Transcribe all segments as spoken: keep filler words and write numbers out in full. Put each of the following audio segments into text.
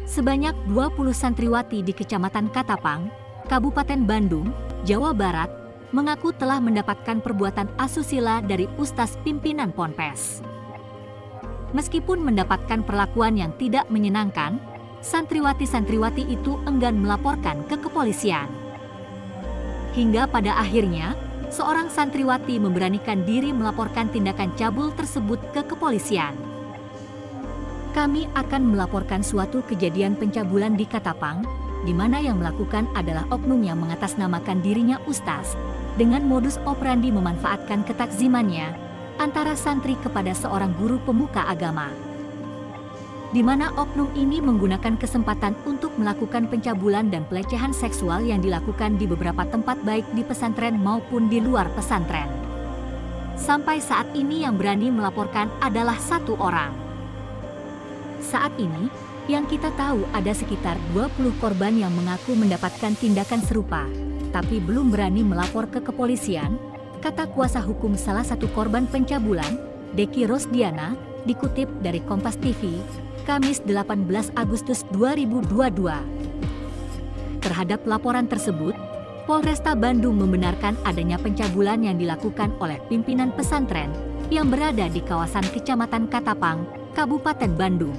Sebanyak dua puluh santriwati di Kecamatan Katapang, Kabupaten Bandung, Jawa Barat, mengaku telah mendapatkan perbuatan asusila dari ustaz pimpinan Ponpes. Meskipun mendapatkan perlakuan yang tidak menyenangkan, santriwati-santriwati itu enggan melaporkan ke kepolisian. Hingga pada akhirnya, seorang santriwati memberanikan diri melaporkan tindakan cabul tersebut ke kepolisian. Kami akan melaporkan suatu kejadian pencabulan di Katapang, di mana yang melakukan adalah oknum yang mengatasnamakan dirinya ustaz, dengan modus operandi memanfaatkan ketakzimannya antara santri kepada seorang guru pemuka agama, di mana oknum ini menggunakan kesempatan untuk melakukan pencabulan dan pelecehan seksual yang dilakukan di beberapa tempat baik di pesantren maupun di luar pesantren. Sampai saat ini yang berani melaporkan adalah satu orang. Saat ini, yang kita tahu ada sekitar dua puluh korban yang mengaku mendapatkan tindakan serupa, tapi belum berani melapor ke kepolisian, kata kuasa hukum salah satu korban pencabulan, Deki Rosdiana, dikutip dari Kompas T V, Kamis delapan belas Agustus dua ribu dua puluh dua. Terhadap laporan tersebut, Polresta Bandung membenarkan adanya pencabulan yang dilakukan oleh pimpinan pesantren yang berada di kawasan Kecamatan Katapang, Kabupaten Bandung.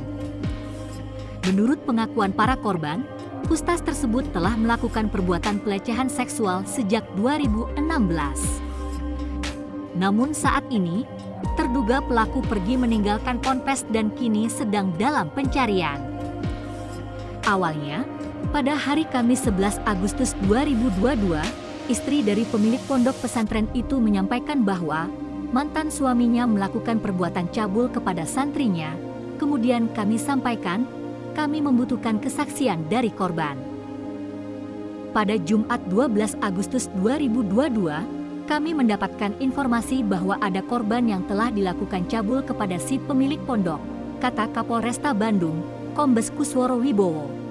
Menurut pengakuan para korban, ustaz tersebut telah melakukan perbuatan pelecehan seksual sejak dua ribu enam belas. Namun saat ini, terduga pelaku pergi meninggalkan Ponpes dan kini sedang dalam pencarian. Awalnya, pada hari Kamis sebelas Agustus dua ribu dua puluh dua, istri dari pemilik pondok pesantren itu menyampaikan bahwa mantan suaminya melakukan perbuatan cabul kepada santrinya. Kemudian kami sampaikan, kami membutuhkan kesaksian dari korban. Pada Jumat dua belas Agustus dua ribu dua puluh dua, kami mendapatkan informasi bahwa ada korban yang telah dilakukan cabul kepada si pemilik pondok, kata Kapolresta Bandung, Kombes Kusworo Wibowo.